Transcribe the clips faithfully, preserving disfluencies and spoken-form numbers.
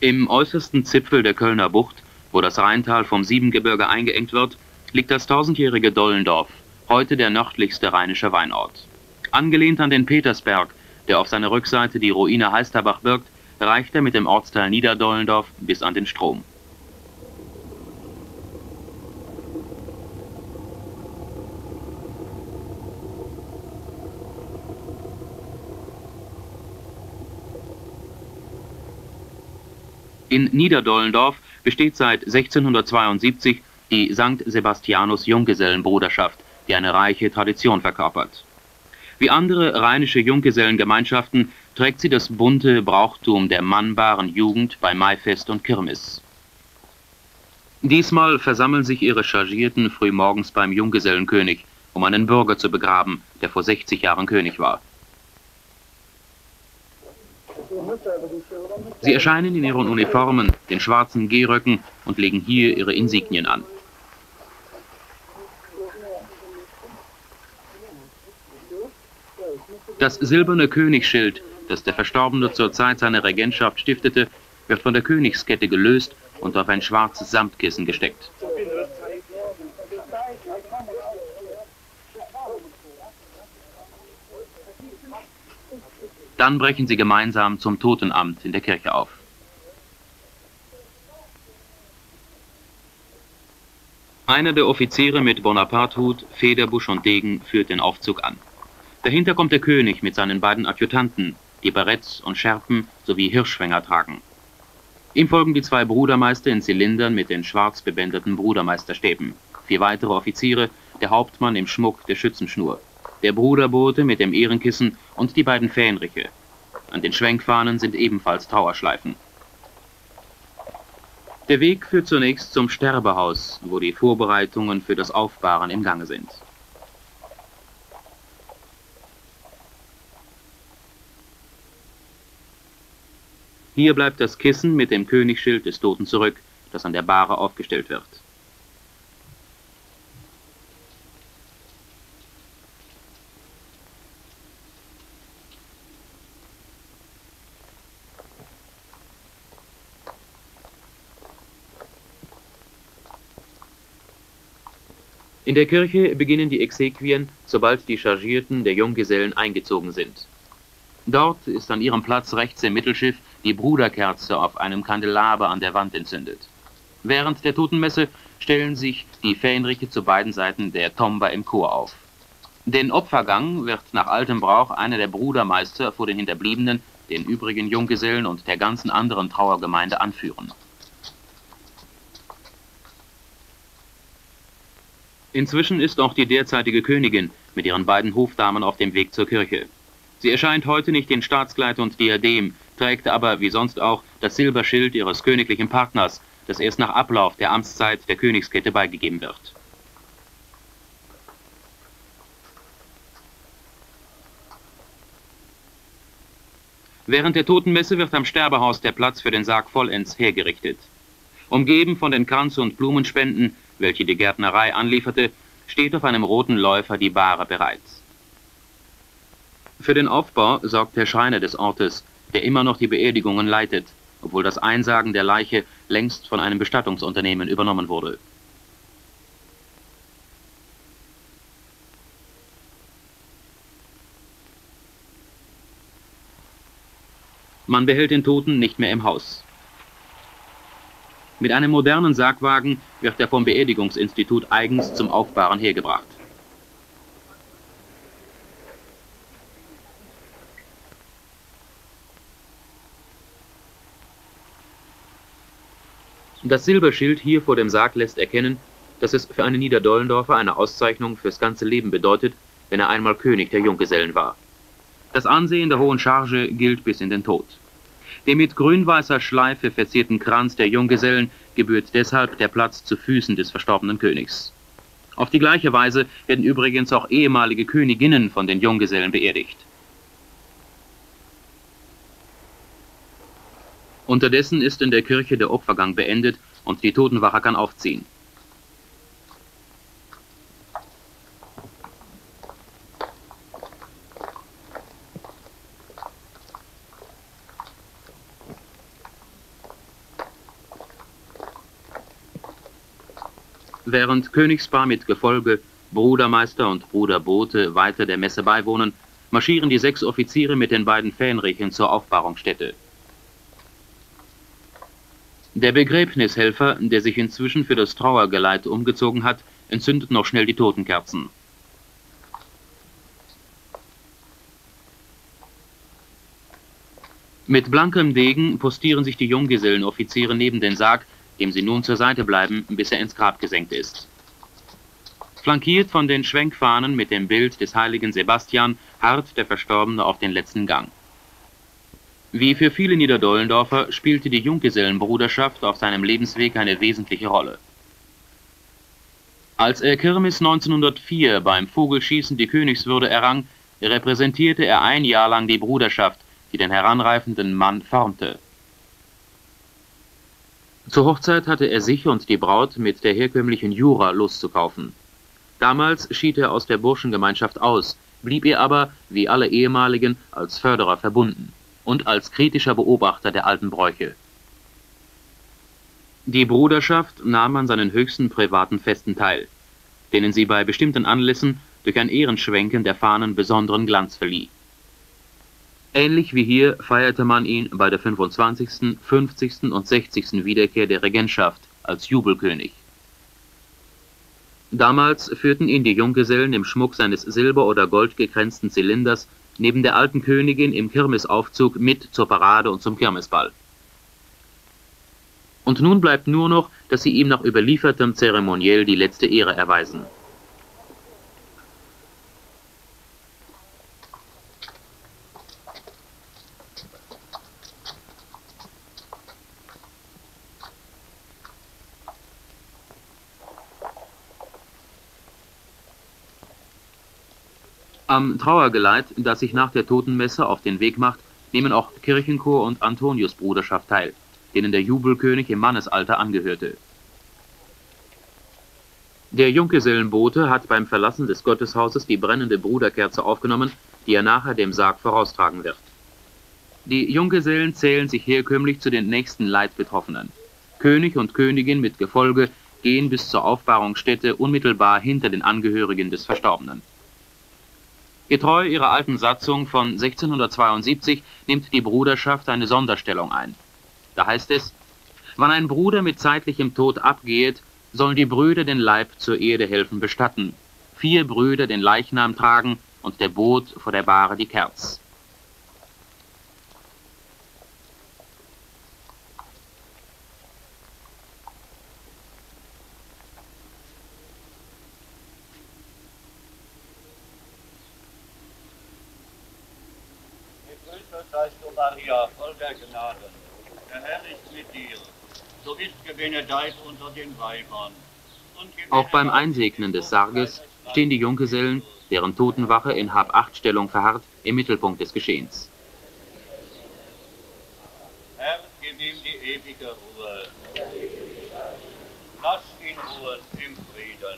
Im äußersten Zipfel der Kölner Bucht, wo das Rheintal vom Siebengebirge eingeengt wird, liegt das tausendjährige Dollendorf, heute der nördlichste rheinische Weinort. Angelehnt an den Petersberg, der auf seiner Rückseite die Ruine Heisterbach birgt, reicht er mit dem Ortsteil Niederdollendorf bis an den Strom. In Niederdollendorf besteht seit sechzehnhundertzweiundsiebzig die Sankt Sebastianus Junggesellenbruderschaft, die eine reiche Tradition verkörpert. Wie andere rheinische Junggesellengemeinschaften trägt sie das bunte Brauchtum der mannbaren Jugend bei Maifest und Kirmes. Diesmal versammeln sich ihre Chargierten frühmorgens beim Junggesellenkönig, um einen Bürger zu begraben, der vor sechzig Jahren König war. Sie erscheinen in ihren Uniformen, den schwarzen Gehröcken, und legen hier ihre Insignien an. Das silberne Königsschild, das der Verstorbene zur Zeit seiner Regentschaft stiftete, wird von der Königskette gelöst und auf ein schwarzes Samtkissen gesteckt. Dann brechen sie gemeinsam zum Totenamt in der Kirche auf. Einer der Offiziere mit Bonaparte-Hut, Federbusch und Degen führt den Aufzug an. Dahinter kommt der König mit seinen beiden Adjutanten, die Baretts und Schärpen sowie Hirschfänger tragen. Ihm folgen die zwei Brudermeister in Zylindern mit den schwarz bebänderten Brudermeisterstäben, vier weitere Offiziere, der Hauptmann im Schmuck der Schützenschnur, der Bruderbote mit dem Ehrenkissen und die beiden Fähnriche. An den Schwenkfahnen sind ebenfalls Trauerschleifen. Der Weg führt zunächst zum Sterbehaus, wo die Vorbereitungen für das Aufbahren im Gange sind. Hier bleibt das Kissen mit dem Königsschild des Toten zurück, das an der Bahre aufgestellt wird. In der Kirche beginnen die Exequien, sobald die Chargierten der Junggesellen eingezogen sind. Dort ist an ihrem Platz rechts im Mittelschiff die Bruderkerze auf einem Kandelaber an der Wand entzündet. Während der Totenmesse stellen sich die Fähnriche zu beiden Seiten der Tomba im Chor auf. Den Opfergang wird nach altem Brauch einer der Brudermeister vor den Hinterbliebenen, den übrigen Junggesellen und der ganzen anderen Trauergemeinde anführen. Inzwischen ist auch die derzeitige Königin mit ihren beiden Hofdamen auf dem Weg zur Kirche. Sie erscheint heute nicht in Staatskleid und Diadem, trägt aber, wie sonst auch, das Silberschild ihres königlichen Partners, das erst nach Ablauf der Amtszeit der Königskette beigegeben wird. Während der Totenmesse wird am Sterbehaus der Platz für den Sarg vollends hergerichtet. Umgeben von den Kranz- und Blumenspenden, welche die Gärtnerei anlieferte, steht auf einem roten Läufer die Bahre bereit. Für den Aufbau sorgt der Schreiner des Ortes, der immer noch die Beerdigungen leitet, obwohl das Einsargen der Leiche längst von einem Bestattungsunternehmen übernommen wurde. Man behält den Toten nicht mehr im Haus. Mit einem modernen Sargwagen wird er vom Beerdigungsinstitut eigens zum Aufbahren hergebracht. Das Silberschild hier vor dem Sarg lässt erkennen, dass es für einen Niederdollendorfer eine Auszeichnung fürs ganze Leben bedeutet, wenn er einmal König der Junggesellen war. Das Ansehen der Hohen Charge gilt bis in den Tod. Dem mit grün-weißer Schleife verzierten Kranz der Junggesellen gebührt deshalb der Platz zu Füßen des verstorbenen Königs. Auf die gleiche Weise werden übrigens auch ehemalige Königinnen von den Junggesellen beerdigt. Unterdessen ist in der Kirche der Opfergang beendet und die Totenwache kann aufziehen. Während Königspaar mit Gefolge, Brudermeister und Bruder Bote weiter der Messe beiwohnen, marschieren die sechs Offiziere mit den beiden Fähnrichen zur Aufbahrungsstätte. Der Begräbnishelfer, der sich inzwischen für das Trauergeleit umgezogen hat, entzündet noch schnell die Totenkerzen. Mit blankem Degen postieren sich die Junggesellenoffiziere neben den Sarg, dem sie nun zur Seite bleiben, bis er ins Grab gesenkt ist. Flankiert von den Schwenkfahnen mit dem Bild des heiligen Sebastian harrt der Verstorbene auf den letzten Gang. Wie für viele Niederdollendorfer spielte die Junggesellenbruderschaft auf seinem Lebensweg eine wesentliche Rolle. Als er Kirmes neunzehnhundertvier beim Vogelschießen die Königswürde errang, repräsentierte er ein Jahr lang die Bruderschaft, die den heranreifenden Mann formte. Zur Hochzeit hatte er sich und die Braut mit der herkömmlichen Jura loszukaufen. Damals schied er aus der Burschengemeinschaft aus, blieb ihr aber, wie alle ehemaligen, als Förderer verbunden und als kritischer Beobachter der alten Bräuche. Die Bruderschaft nahm an seinen höchsten privaten Festen teil, denen sie bei bestimmten Anlässen durch ein Ehrenschwenken der Fahnen besonderen Glanz verlieh. Ähnlich wie hier feierte man ihn bei der fünfundzwanzigsten, fünfzigsten und sechzigsten Wiederkehr der Regentschaft als Jubelkönig. Damals führten ihn die Junggesellen im Schmuck seines silber- oder goldgekränzten Zylinders neben der alten Königin im Kirmesaufzug mit zur Parade und zum Kirmesball. Und nun bleibt nur noch, dass sie ihm nach überliefertem Zeremoniell die letzte Ehre erweisen. Am Trauergeleit, das sich nach der Totenmesse auf den Weg macht, nehmen auch Kirchenchor und Antoniusbruderschaft teil, denen der Jubelkönig im Mannesalter angehörte. Der Junggesellenbote hat beim Verlassen des Gotteshauses die brennende Bruderkerze aufgenommen, die er nachher dem Sarg voraustragen wird. Die Junggesellen zählen sich herkömmlich zu den nächsten Leidbetroffenen. König und Königin mit Gefolge gehen bis zur Aufbahrungsstätte unmittelbar hinter den Angehörigen des Verstorbenen. Getreu ihrer alten Satzung von sechzehnhundertzweiundsiebzig nimmt die Bruderschaft eine Sonderstellung ein. Da heißt es: Wann ein Bruder mit zeitlichem Tod abgehet, sollen die Brüder den Leib zur Erde helfen bestatten, vier Brüder den Leichnam tragen und der Boot vor der Bahre die Kerz. Gegrüßet seist du, Maria, voll der Gnade. Der Herr ist mit dir. Du bist gebenedeit unter den Weibern. Auch beim Einsegnen des Sarges stehen die Junggesellen, deren Totenwache in Hab-Acht-Stellung verharrt, im Mittelpunkt des Geschehens. Herr, gib ihm die ewige Ruhe. Lass ihn ruhen im Frieden.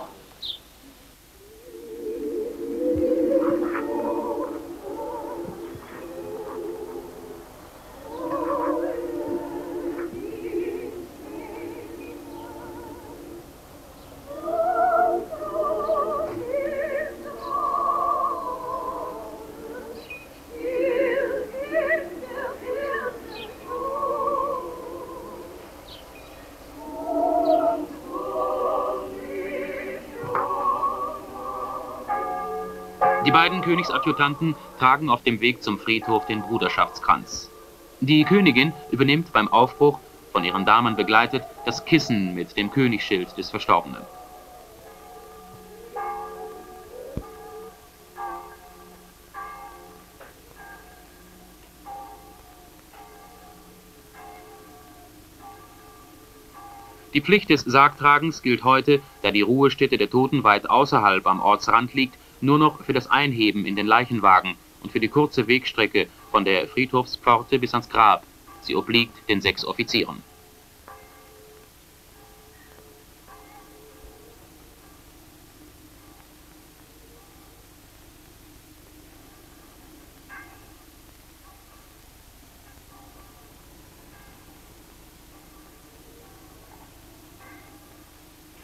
Die beiden Königsadjutanten tragen auf dem Weg zum Friedhof den Bruderschaftskranz. Die Königin übernimmt beim Aufbruch, von ihren Damen begleitet, das Kissen mit dem Königsschild des Verstorbenen. Die Pflicht des Sargtragens gilt heute, da die Ruhestätte der Toten weit außerhalb am Ortsrand liegt, nur noch für das Einheben in den Leichenwagen und für die kurze Wegstrecke von der Friedhofspforte bis ans Grab. Sie obliegt den sechs Offizieren.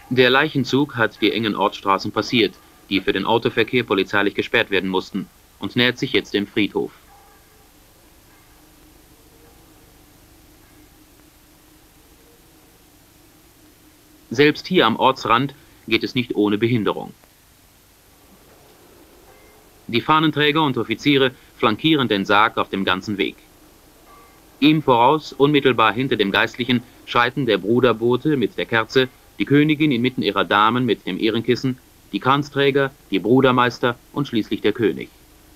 Der Leichenzug hat die engen Ortsstraßen passiert, die für den Autoverkehr polizeilich gesperrt werden mussten, und nähert sich jetzt dem Friedhof. Selbst hier am Ortsrand geht es nicht ohne Behinderung. Die Fahnenträger und Offiziere flankieren den Sarg auf dem ganzen Weg. Ihm voraus, unmittelbar hinter dem Geistlichen, schreiten der Bruderbote mit der Kerze, die Königin inmitten ihrer Damen mit dem Ehrenkissen, die Kranzträger, die Brudermeister und schließlich der König.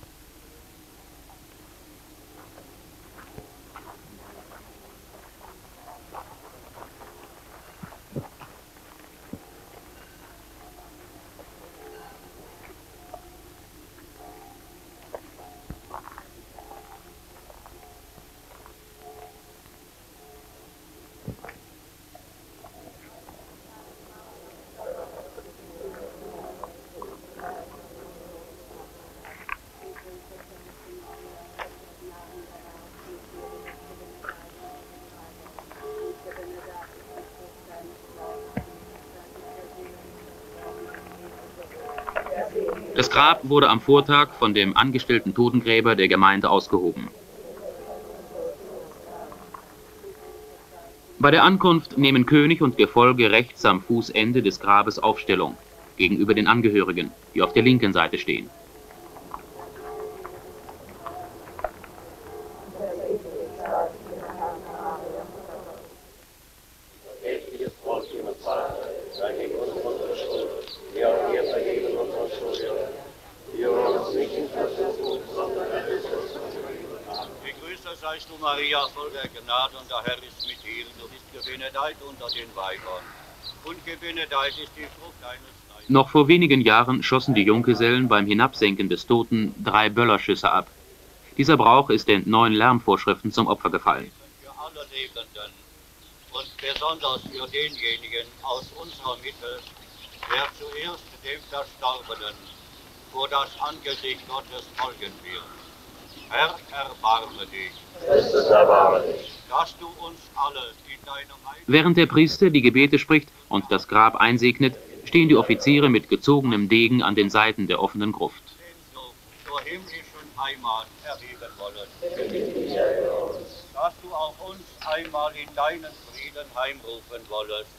Das Grab wurde am Vortag von dem angestellten Totengräber der Gemeinde ausgehoben. Bei der Ankunft nehmen König und Gefolge rechts am Fußende des Grabes Aufstellung, gegenüber den Angehörigen, die auf der linken Seite stehen. Seist du, Maria, voll der Gnade, und der Herr ist mit dir. Du bist gebenedeit unter den Weibern, und gebenedeit ist die Frucht deines Leibes. Noch vor wenigen Jahren schossen die Junggesellen beim Hinabsenken des Toten drei Böllerschüsse ab. Dieser Brauch ist den neuen Lärmvorschriften zum Opfer gefallen. Für alle Lebenden und besonders für denjenigen aus unserer Mitte, der zuerst dem Verstorbenen vor das Angesicht Gottes folgen wird. Herr, erbarme dich. Christus, erbarme dich. Dass du uns alle in deinem Heil... Während der Priester die Gebete spricht und das Grab einsegnet, stehen die Offiziere mit gezogenem Degen an den Seiten der offenen Gruft. Zur himmlischen Heimat erheben wollen. Dass du auch uns einmal in deinen Frieden heimrufen wollest.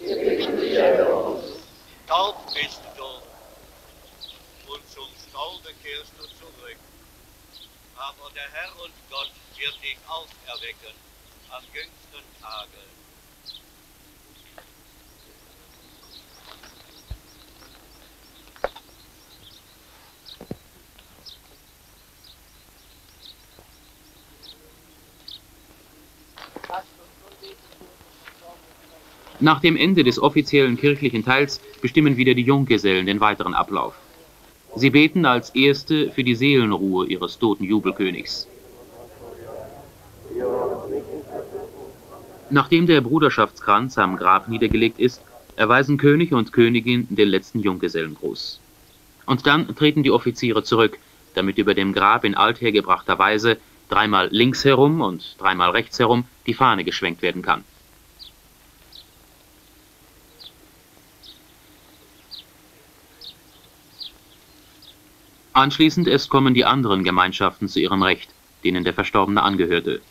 Taub bist du und zum Staube kehrst du zurück. Aber der Herr und Gott wird dich auferwecken am jüngsten Tage. Nach dem Ende des offiziellen kirchlichen Teils bestimmen wieder die Junggesellen den weiteren Ablauf. Sie beten als Erste für die Seelenruhe ihres toten Jubelkönigs. Nachdem der Bruderschaftskranz am Grab niedergelegt ist, erweisen König und Königin den letzten Junggesellengruß. Und dann treten die Offiziere zurück, damit über dem Grab in althergebrachter Weise dreimal links herum und dreimal rechts herum die Fahne geschwenkt werden kann. Anschließend erst kommen die anderen Gemeinschaften zu ihrem Recht, denen der Verstorbene angehörte.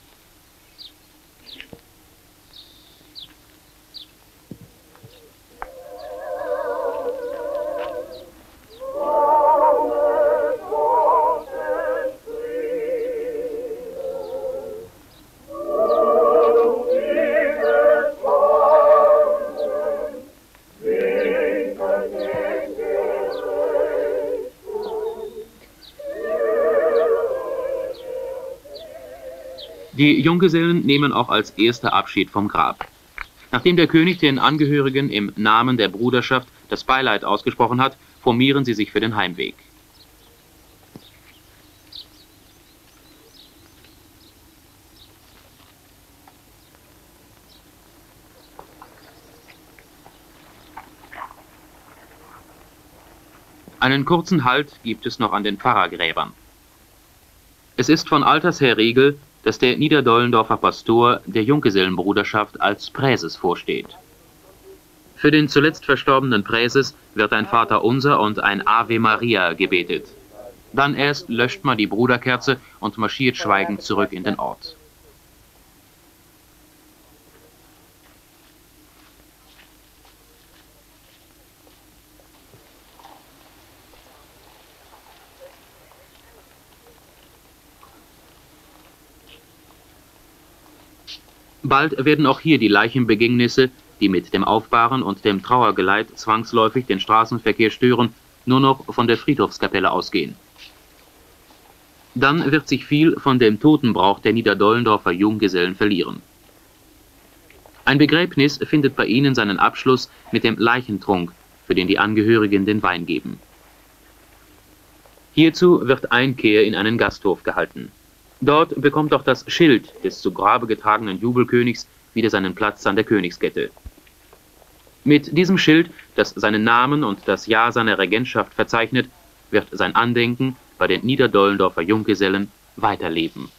Die Junggesellen nehmen auch als erster Abschied vom Grab. Nachdem der König den Angehörigen im Namen der Bruderschaft das Beileid ausgesprochen hat, formieren sie sich für den Heimweg. Einen kurzen Halt gibt es noch an den Pfarrergräbern. Es ist von alters her Regel, dass der Niederdollendorfer Pastor der Junggesellenbruderschaft als Präses vorsteht. Für den zuletzt verstorbenen Präses wird ein Vaterunser und ein Ave Maria gebetet. Dann erst löscht man die Bruderkerze und marschiert schweigend zurück in den Ort. Bald werden auch hier die Leichenbegingnisse, die mit dem Aufbahren und dem Trauergeleit zwangsläufig den Straßenverkehr stören, nur noch von der Friedhofskapelle ausgehen. Dann wird sich viel von dem Totenbrauch der Niederdollendorfer Junggesellen verlieren. Ein Begräbnis findet bei ihnen seinen Abschluss mit dem Leichentrunk, für den die Angehörigen den Wein geben. Hierzu wird Einkehr in einen Gasthof gehalten. Dort bekommt auch das Schild des zu Grabe getragenen Jubelkönigs wieder seinen Platz an der Königskette. Mit diesem Schild, das seinen Namen und das Jahr seiner Regentschaft verzeichnet, wird sein Andenken bei den Niederdollendorfer Junggesellen weiterleben.